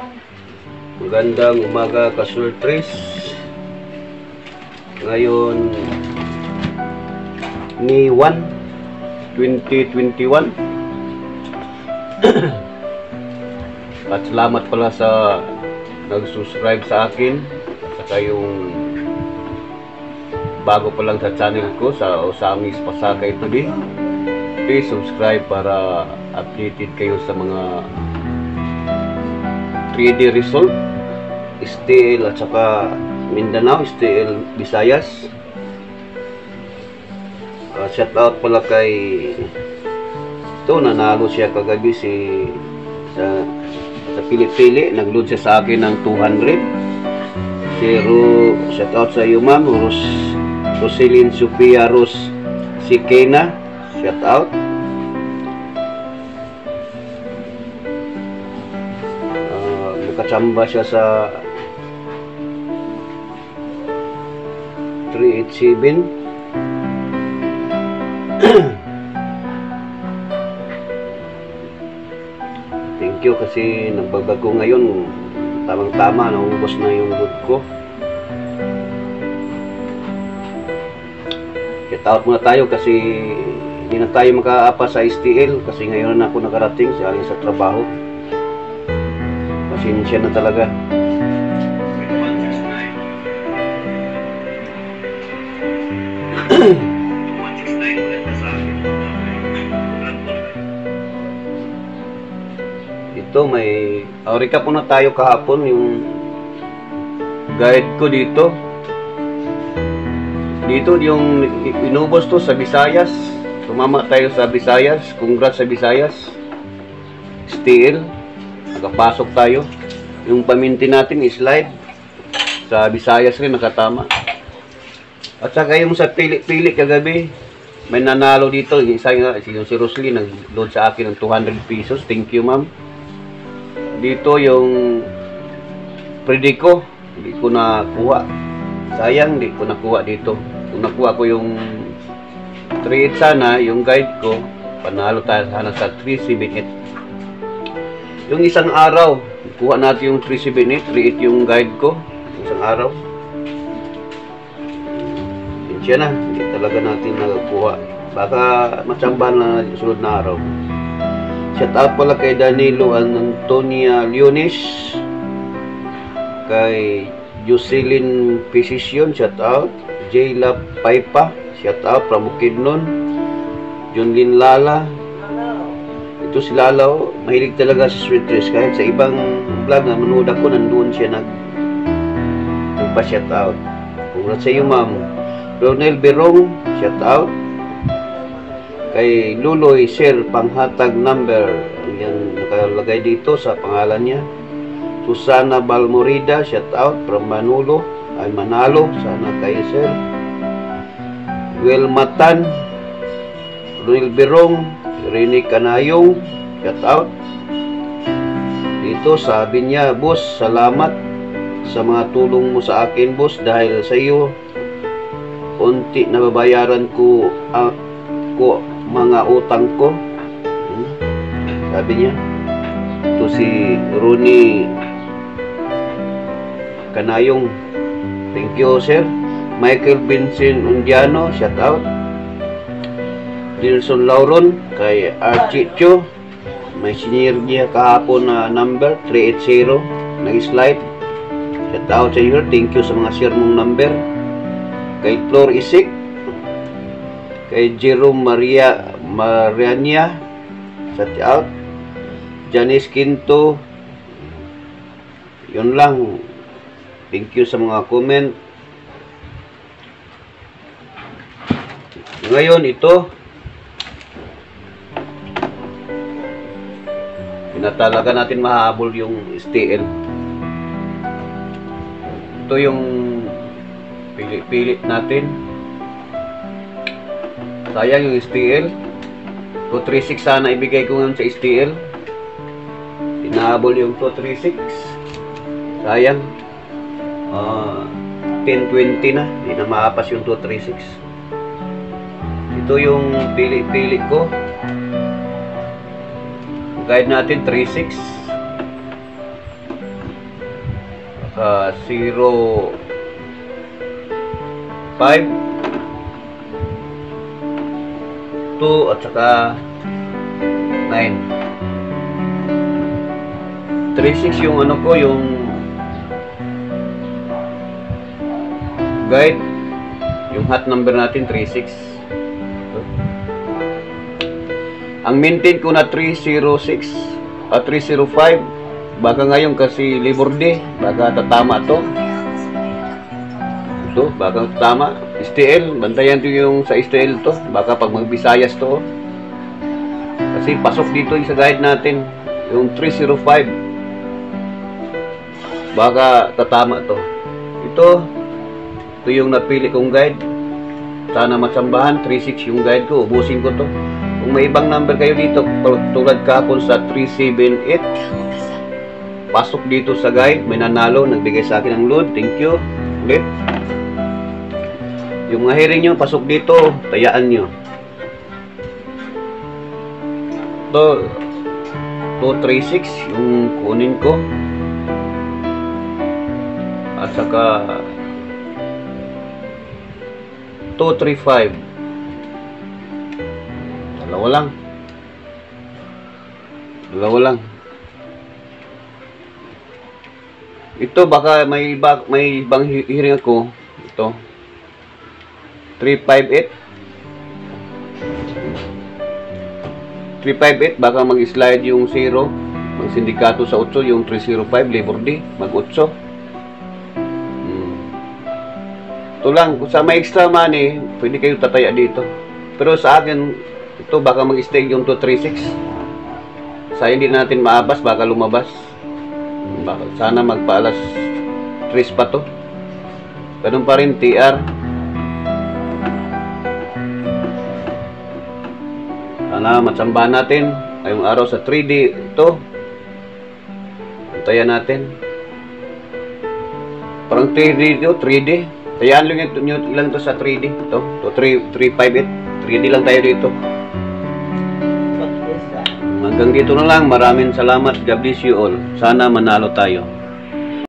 Magandang umaga kasultris. Ngayon ni 1/2021. At salamat pala sa nag-subscribe sa akin, saka yung bago pa lang sa channel ko sa Osamis Pasakay Today. Please subscribe para updated kayo sa mga 3D result, STL at saka Mindanao, STL Visayas. Shout out pala kay ito, nanalo siya kagabi sa pili-pili, nag-load siya sa akin ng 200. Pero shout out sa iyo ma'am, Roselyn Sophia Ros Sikena, shout out. Nakachamba siya sa 387. Thank you kasi nagbabago ngayon, tamang-tama, naubos na yung load ko. Shout out muna tayo kasi hindi na tayo makaapa sa STL kasi ngayon na ako nakarating sa trabaho. Pasensya na talaga. Ito may recap muna tayo kahapon yung guide ko dito. Dito yung inubos to sa Visayas. Tumama tayo sa Visayas. Congrats sa Visayas. STL. Nakapasok tayo. Yung paminti natin slide sa Visayas rin nakatama. At saka yung sa pili-pili kagabi, may nanalo dito. Isa nga, si Roselyn nag-load sa akin ng 200 pesos. Thank you ma'am. Dito yung Predico, hindi ko nakuha. Sayang, hindi ko nakuha dito. Kung nakuha ko yung 3 sana, yung guide ko, panalo tayo sana sa 378. Yung isang araw, kuha natin yung 378, 38 yung guide ko, isang araw. Siya na, hindi talaga natin nakakuha. Baka matsamba na sunod na araw. Shout out pala kay Danilo Antonia Leones, kay Jocelyn Physician, shout out. Jayla Paipa, shout out from Bukidnon. Junlin Lala, ito si Lalaw, mahilig talaga sa sweet dress. Kahit sa ibang vlog na manood ako, nandoon siya nagpa-shout out. Congrats sa iyo ma'am. Ronel Berong, shout out. Kay Luloy Sir, panghatag number, yan nakalagay dito sa pangalan niya. Susana Balmorida, shout out from Manalo, sana kayo sir. Wilmatan, Ronel Berong, Rene Canayong, shout out. Dito sabi niya, boss, salamat sa mga tulong mo sa akin boss, dahil sa iyo unti nababayaran ko mga utang ko. Sabi niya. Ito si Ronnie Canayong, thank you sir. Michael Vincent Undiano, shout out. Dilson Lauron, kay Archie Cho, may sinergia kahapon na number 380, nag-slide. Shout out sa iyo, thank you sa mga share mong number. Kay Flor Isik, kay Jerome Mariania, shout out. Janice Quinto, yun lang. Thank you sa mga comment. Ngayon ito, pinatalaga natin mahabol yung STL. Ito yung pilit natin. Sayang yung STL. 236 sana ibigay ko ngayon sa STL. Inahabol yung 236. Sayang. 1020 na. Hindi na maapas yung 236. Ito yung pili ko. Guide natin 36. saka 0, 5, 2 at saka 9. 36 yung ano ko, yung guide, yung hot number natin 36. Ang maintain ko na 306 at 305. Baka ngayon kasi Labor Day, baka tatama to. Ito, baka tatama. STL, bantayan to yung sa STL to. Baka pag mag-Visayas to. Kasi pasok dito yung sa guide natin, yung 305. Baka tatama to. Ito yung napili kong guide. Sana matsambahan, 36 yung guide ko. Ubusin ko to. Kung may ibang number kayo dito, tulad kahapon sa 378, pasok dito sa guide, may nanalo, nagbigay sa akin ng load. Thank you. Ulit. Yung mga hearing nyo, pasok dito, tayaan nyo. Ito, 236 yung kunin ko. At saka 235. Dalawa lang. Ito baka may ibang hearing ako. Ito 358 baka mag-slide yung 0, mag-sindikato sa 8 yung 305 Labor Day, mag-8. Ito lang, kung sa may extra money, pwede kayo tataya dito. Pero sa akin, ito baka mag-stay yung 236. Sa hindi natin maabas, baka lumabas. Sana magpaalas 3 pa to. Ganun pa rin, TR. Sana matsambahan natin. Ngayong araw sa 3D ito. Antayan natin. Parang 3D ito, 3D. Tayaan lang ito sa 3D. Ito 358. 3D lang tayo dito. Hanggang dito na lang. Maraming salamat. God bless you all. Sana manalo tayo.